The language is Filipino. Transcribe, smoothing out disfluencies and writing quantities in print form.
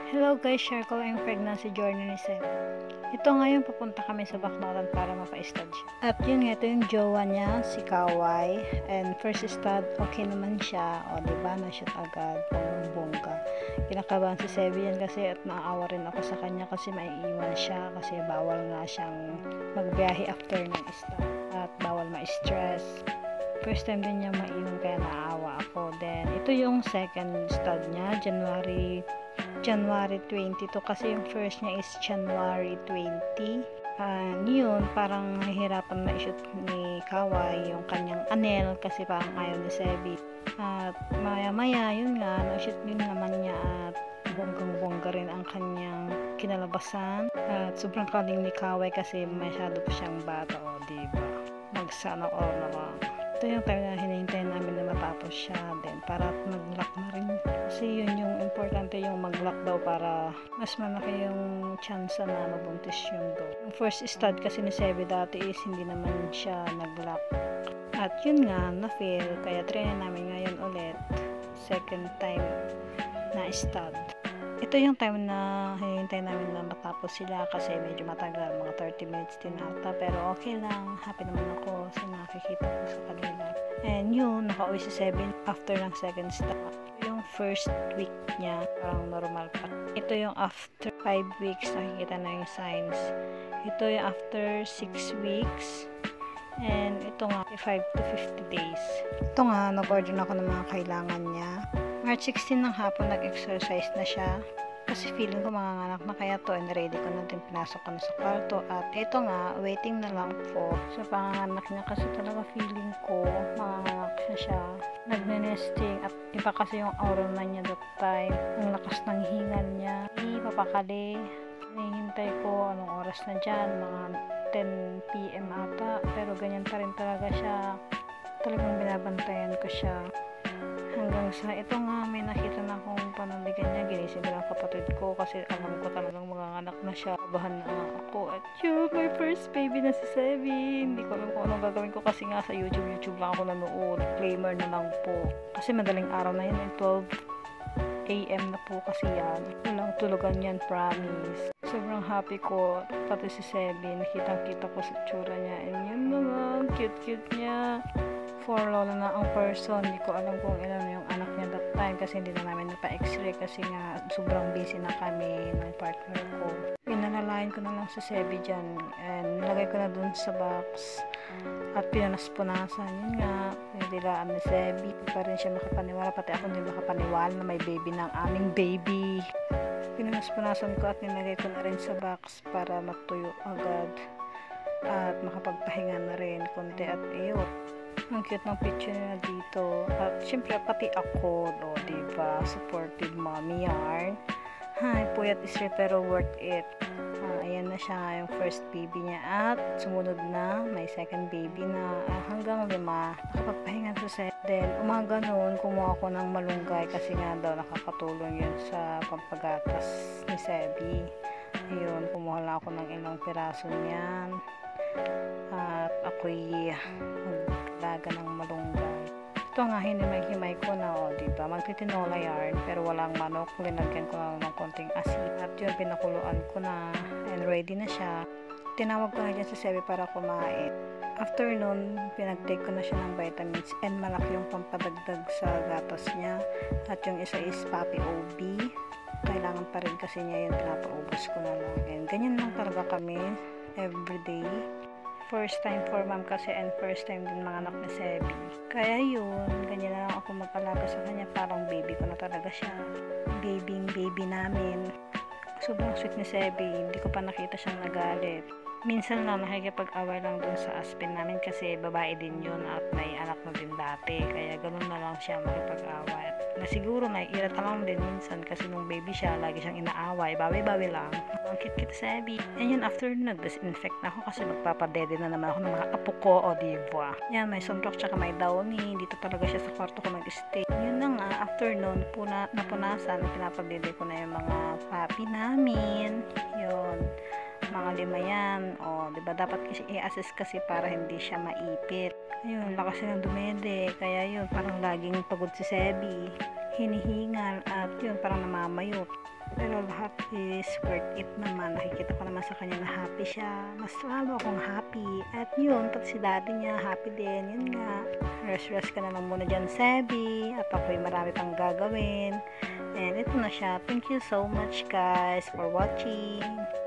Hello guys, share ko lang yung pregnancy journey ni Seth. Ito ngayon pupunta kami sa Baclaran para mapa-stud siya. At yun nga, ito yung jowa niya, si Kawai. And first stud, okay naman siya. O diba, na-shoot agad, bongga. Kinakabahan si Sebi yan kasi at naaawa rin ako sa kanya kasi maiiwan siya kasi bawal nga siyang magbiyahe after ng stud. At bawal ma-stress. First time din niya maiwan kaya naaawa ako. Then, ito yung second stud niya, January 22 kasi yung first niya is January 20. Yun, parang nahihirapan ma-shoot ni Kawai yung kanyang anel kasi parang ayaw ni Sebi. At maya-maya, yun nga, na-shoot din naman niya at bonggang-bongga rin ang kanyang kinalabasan. At sobrang kaling ni Kawai kasi masyado pa siyang bata, o diba? Magsana all na lang. Ito yung time na hinihintay namin na matapos siya din para mag-lock na rin kasi yun yung importante yung mag-lock daw para mas malaki yung chance na mabuntis yung daw. Yung first stud kasi ni Sebi dati is hindi naman siya nag-lock at yun nga na-fail kaya try na namin ngayon ulit second time na stud. Ito yung time na hinihintay namin na matapos sila kasi medyo matagal, mga 30 minutes din ata, pero okay lang, happy naman ako sa nakikita ko sa kanila. And yun, nakauwi si Seven after ng second stop. Yung first week niya, parang normal pa. Ito yung after 5 weeks, nakikita na yung signs. Ito yung after 6 weeks. And ito nga, 5 to 50 days. Ito nga, nag-order na ako ng mga kailangan niya. March 16 ng hapon, nag-exercise na siya. Kasi feeling ko manganganak na kaya to and ready ko na din, pinasok ko na sa kwarto. At ito nga, waiting na lang po sa panganganak niya kasi talaga feeling ko manganganak siya. Nagne-nesting at iba kasi yung oral na niya that time. Ang lakas ng hingal niya. Papakali. Hinihintay ko anong oras na dyan, mga 10 PM ata. Pero ganyan pa rin talaga siya. Talagang binabantayan ko siya. Hanggang sa ito nga, may nakita na akong panandigan niya. Ginising ko ng kapatid ko kasi alam ko talagang manganganak na siya. Kabahan na ako. At yun, my first baby na si Sebi. Hindi ko alam kung anong gagawin ko kasi nga sa YouTube lang ako nanood. Disclaimer na lang po. Kasi madaling araw na yun, 12 AM na po kasi yan. Walang tulugan yan, promise. Sobrang happy ko. Pati si Sebi, nakitang-kita ko sa tsura niya. And yun naman, cute-cute niya. 4 lola na ang person. Hindi ko alam kung ilan na yung anak niya that time kasi hindi na namin napa-x-ray kasi nga sobrang busy na kami ng partner ko. Pinalalayan ko na lang sa Sebi dyan and nilagay ko na dun sa box at pinanas-punasan. Yun nga, pinidilaan ni Sebi. Hindi pa rin siya makapaniwala. Pati ako hindi makapaniwala na may baby ng aming baby. Pinanas-punasan ko at nilagay ko na rin sa box para matuyo agad at makapagpahinga na rin konti at iyot. Ang cute ng picture nila dito. At syempre pati ako, diba? Supportive mommy yarn. Hi, puyat straight pero worth it. Ayan na siya yung first baby niya. At sumunod na, may second baby na hanggang 5. Nakapagpahinga sa set. Then, umaga noon, kumuha ako ng malunggay kasi nga daw nakakatulong yun sa pampagatas ni Sebi. Ayun, kumuha lang ako ng ilang piraso niyan. At ako'y maglaga ng malunggay. Ito nga, hinimay-himay ko na, diba? Magtitinola yarn, pero walang manok. Linagyan ko na ng konting asin. At yun, pinakuluan ko na. And ready na siya. Tinawag ko na dyan sa Sebi para kumain. After nun, pinag-take ko na siya ng vitamins. And malaki yung pampadagdag sa gatas niya. At yung isa is Papi OB. Kailangan pa rin kasi niya yun. Pinapaubos ko na lang. And ganyan lang talaga kami. Everyday. First time for mom kasi and first time din mga anak ni Sebi. Kaya yun, ganyan na lang ako mag-alaga sa kanya. Parang baby ko na talaga siya. Baby namin. Sobrang sweet ni Sebi. Hindi ko pa nakita siyang nagalit. Minsan lang nakikipag-away lang dun sa aspin namin kasi babae din yun at may anak na din dati. Kaya ganun na lang siya makipag-away. Na siguro naiirata lang din minsan kasi nung baby siya, lagi siyang inaaway. Bawi-bawi lang. Ang cute-cute Sebi. And yun, after nag-disinfect na ako kasi magpapadede na naman ako ng mga apo ko, o diba. Yan, may sunrock tsaka may downy. Dito talaga siya sa kwarto ko nag-stay. Yun na nga, after nun, napunasan, pinapadede ko na yung mga papi namin. Yun. Mga 5 yan. Diba dapat kasi i-assess kasi para hindi siya maipit. Ayun, lakas ng dumede. Kaya yun, parang laging pagod si Sebi. Hinihingal at yun, parang namamayot. Pero lahat is worth it naman. Nakikita ko naman sa kanya na happy siya. Mas lalo akong happy. At yun, pati si daddy niya, happy din. Yun nga. Rest ka na lang muna dyan, Sebi. At ako'y marami pang gagawin. And ito na siya. Thank you so much guys for watching.